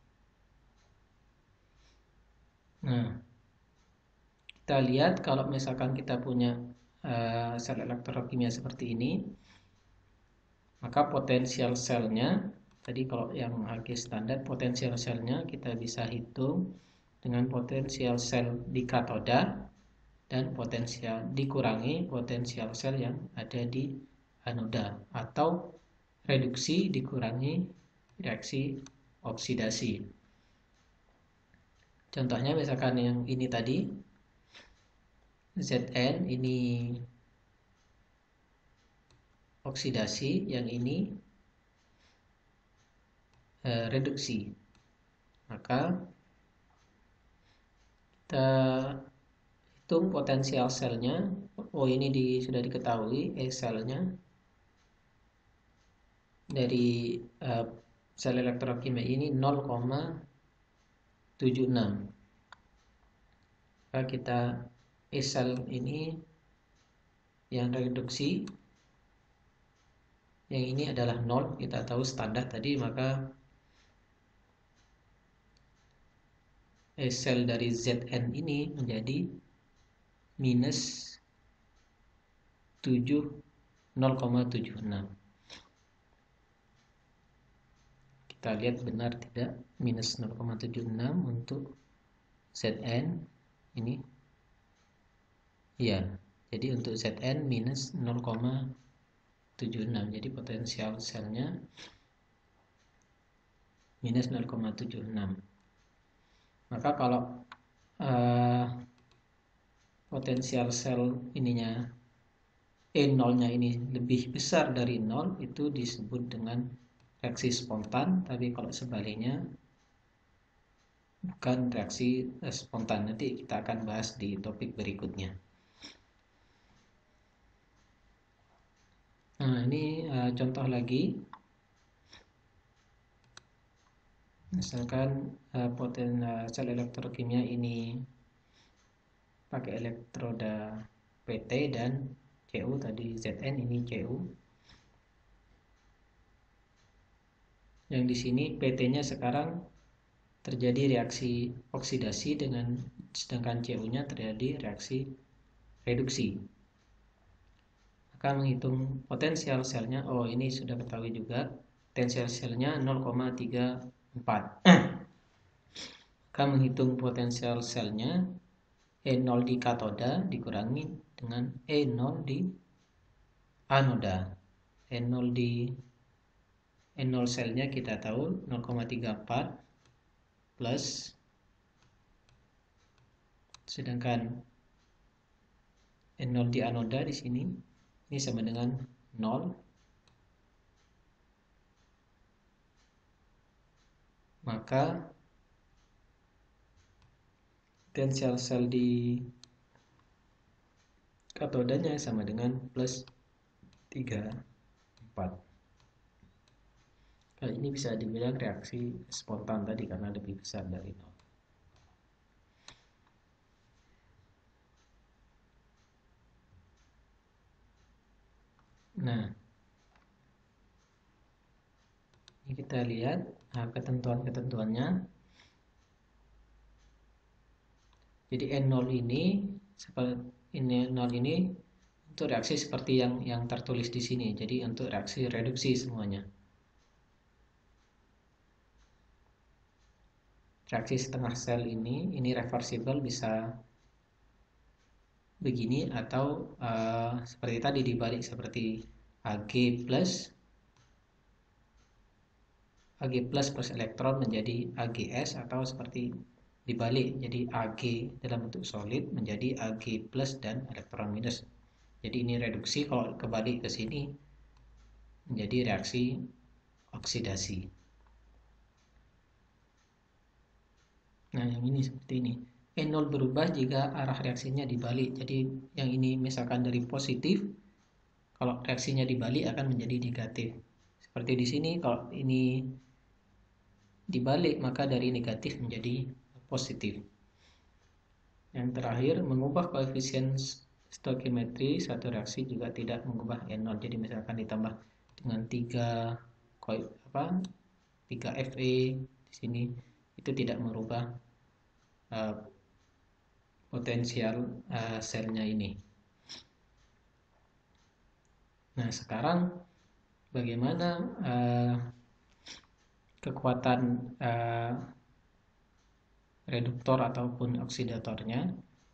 Speaker 1: Nah, kita lihat kalau misalkan kita punya sel elektrokimia seperti ini, maka potensial selnya tadi, kalau yang Ag standar, potensial selnya kita bisa hitung dengan potensial sel di katoda dan potensial dikurangi potensial sel yang ada di anoda, atau reduksi dikurangi reaksi oksidasi. Contohnya misalkan yang ini tadi, Zn ini oksidasi, yang ini reduksi. Maka kita hitung potensial selnya. Oh, ini sudah diketahui selnya dari sel elektrokimia ini 0,76. Maka kita sel ini yang reduksi, yang ini adalah 0, kita tahu standar tadi, maka sel dari Zn ini menjadi minus 0,76. Kita lihat benar tidak minus 0,76 untuk Zn ini. Ya, jadi untuk Zn minus 0,76. Jadi potensial selnya minus 0,76. Maka kalau potensial sel ininya E0-nya ini lebih besar dari 0, itu disebut dengan reaksi spontan. Tapi kalau sebaliknya bukan reaksi spontan. Nanti kita akan bahas di topik berikutnya. Nah, ini contoh lagi. Misalkan sel elektrokimia ini pakai elektroda PT dan Cu, tadi Zn, ini Cu. Yang di sini PT-nya sekarang terjadi reaksi oksidasi sedangkan Cu-nya terjadi reaksi reduksi. Maka menghitung potensial selnya, oh ini sudah ketahui juga, potensial selnya 0,34. Maka menghitung potensial selnya, E0 di katoda dikurangi dengan E0 di anoda. E0 selnya kita tahu 0,34 plus, sedangkan E0 di anoda di sini ini sama dengan 0. Maka potensial sel di katodanya sama dengan plus 34. Kali ini bisa dibilang reaksi spontan tadi karena lebih besar dari 0. Nah, ini kita lihat ketentuan-ketentuannya. Jadi N0 ini untuk reaksi seperti yang tertulis di sini. Jadi untuk reaksi reduksi semuanya. Reaksi setengah sel ini reversible, bisa begini atau seperti tadi dibalik, seperti Ag plus plus elektron menjadi Ags, atau seperti dibalik, jadi Ag dalam bentuk solid menjadi Ag plus dan elektron minus. Jadi ini reduksi, kalau kebalik ke sini menjadi reaksi oksidasi. Nah, yang ini seperti ini. E0 berubah jika arah reaksinya dibalik. Jadi yang ini misalkan dari positif, kalau reaksinya dibalik akan menjadi negatif. Seperti di sini, kalau ini dibalik maka dari negatif menjadi positif. Yang terakhir, mengubah koefisien stoichiometri satu reaksi juga tidak mengubah E0. Jadi misalkan ditambah dengan 3 Fe di sini, itu tidak merubah potensial selnya ini. Nah, sekarang bagaimana kekuatan reduktor ataupun oksidatornya?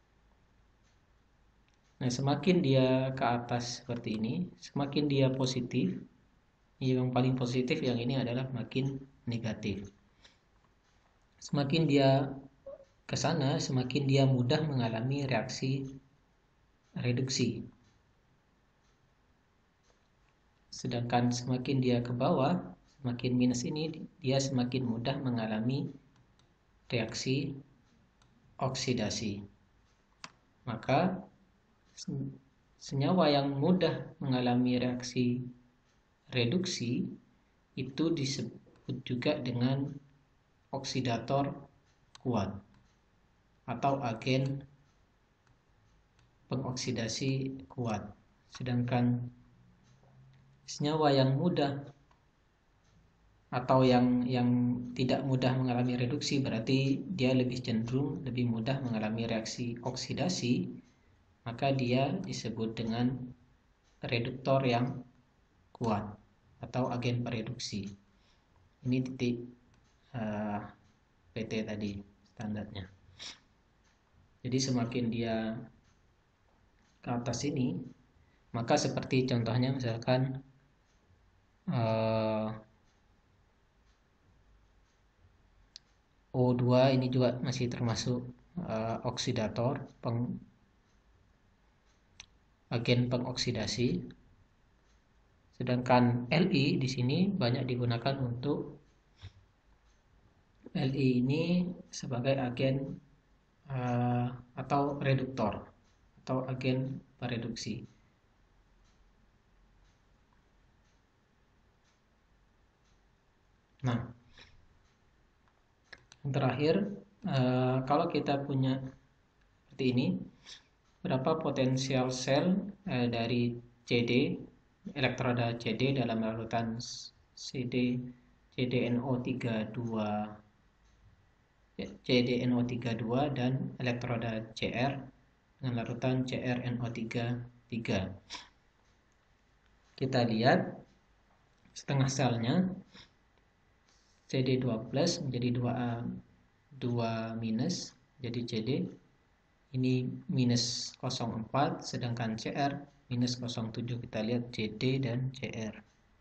Speaker 1: Nah, semakin dia ke atas seperti ini, semakin dia positif. Yang paling positif yang ini adalah makin negatif. Semakin dia ke sana, semakin dia mudah mengalami reaksi reduksi. Sedangkan semakin dia ke bawah, Semakin minus ini, dia semakin mudah mengalami reaksi oksidasi. Maka senyawa yang mudah mengalami reaksi reduksi itu disebut juga dengan oksidator kuat atau agen pengoksidasi kuat. Sedangkan senyawa yang mudah atau yang tidak mudah mengalami reduksi berarti dia lebih cenderung lebih mudah mengalami reaksi oksidasi, maka dia disebut dengan reduktor yang kuat atau agen pereduksi. Ini titik PT tadi standarnya. Jadi semakin dia ke atas ini, maka seperti contohnya misalkan O2 ini juga masih termasuk oksidator, agen pengoksidasi. Sedangkan Li di sini banyak digunakan untuk Li ini sebagai agen atau reduktor atau agen pereduksi. Nah, yang terakhir, kalau kita punya seperti ini, berapa potensial sel dari CD, elektroda CD dalam larutan CdNO32 dan elektroda Cr dengan larutan CrNO3. Kita lihat setengah selnya CD2 plus menjadi 2 minus, jadi CD ini minus 0,4, sedangkan Cr minus 0,7. Kita lihat CD dan Cr.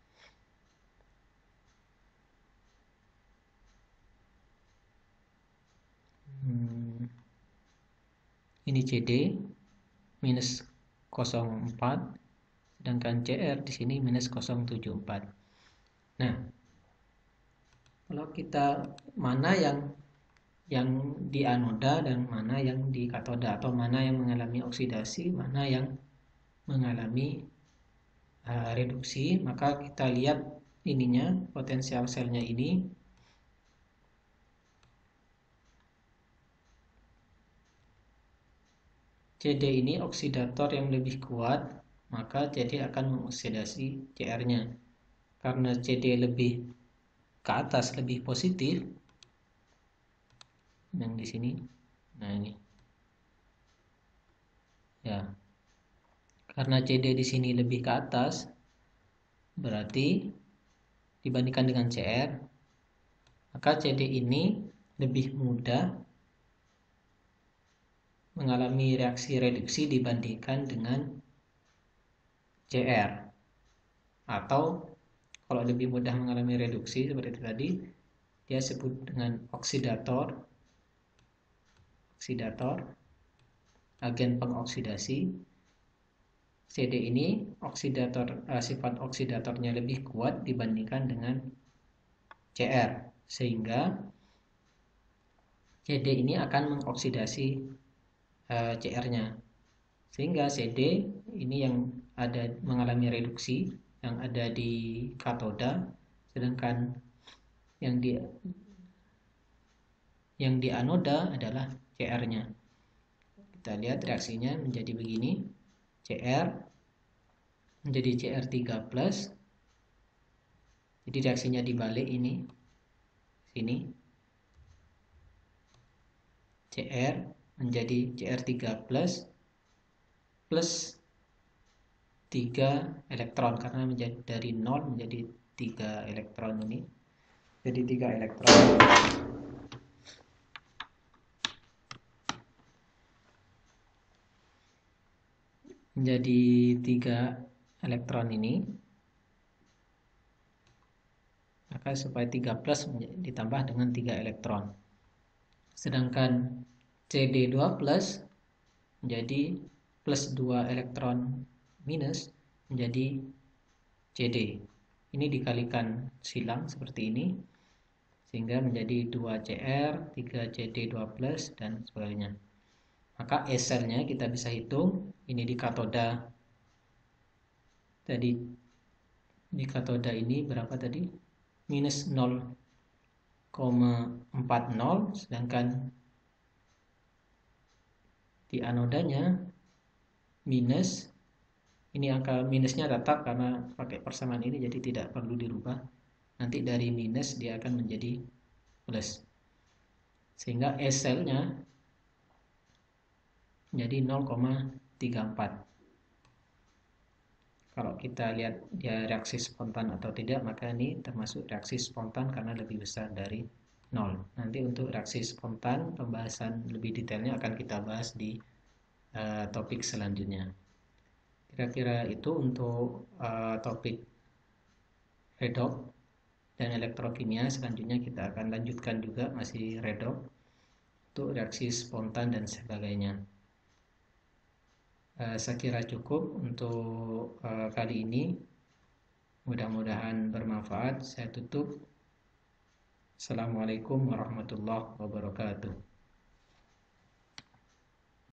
Speaker 1: Ini CD minus 0,4, sedangkan Cr di sini minus 0,74. Nah, kalau kita mana yang di anoda dan mana yang di katoda, atau mana yang mengalami oksidasi, mana yang mengalami reduksi, maka kita lihat ininya, potensial selnya ini. CD ini oksidator yang lebih kuat, maka CD akan mengoksidasi Cr-nya. Karena CD lebih ke atas, lebih positif, yang di sini, nah ini ya, karena CD di sini lebih ke atas, berarti dibandingkan dengan Cr, maka CD ini lebih mudah mengalami reaksi reduksi dibandingkan dengan Cr. Atau kalau lebih mudah mengalami reduksi seperti tadi, dia sebut dengan oksidator, agen pengoksidasi. CD ini sifat oksidatornya lebih kuat dibandingkan dengan Cr, sehingga CD ini akan mengoksidasi Cr-nya, sehingga CD ini yang ada mengalami reduksi, yang ada di katoda, sedangkan yang di anoda adalah Cr-nya. Kita lihat reaksinya menjadi begini, Cr menjadi Cr3+, jadi reaksinya dibalik ini, sini, Cr menjadi Cr3+ plus 3 elektron, karena menjadi dari 0 menjadi 3 elektron ini, jadi 3 elektron. Menjadi 3 elektron ini, maka supaya 3 plus ditambah dengan 3 elektron. Sedangkan CD2 plus menjadi plus 2 elektron minus menjadi CD. ini dikalikan silang seperti ini, sehingga menjadi 2Cr, 3Cd2+, dan sebagainya. Maka S-selnya kita bisa hitung, ini di katoda. Tadi di katoda ini berapa tadi? Minus 0,40, sedangkan di anodanya minus. Ini angka minusnya tetap karena pakai persamaan ini, jadi tidak perlu dirubah. Nanti dari minus dia akan menjadi plus, sehingga S-selnya menjadi 0,34. Kalau kita lihat dia reaksi spontan atau tidak, maka ini termasuk reaksi spontan karena lebih besar dari 0. Nanti untuk reaksi spontan, pembahasan lebih detailnya akan kita bahas di topik selanjutnya. Kira-kira itu untuk topik redox dan elektrokimia. Selanjutnya kita akan lanjutkan juga masih redox untuk reaksi spontan dan sebagainya. Saya kira cukup untuk kali ini. Mudah-mudahan bermanfaat. Saya tutup. Assalamualaikum warahmatullahi wabarakatuh.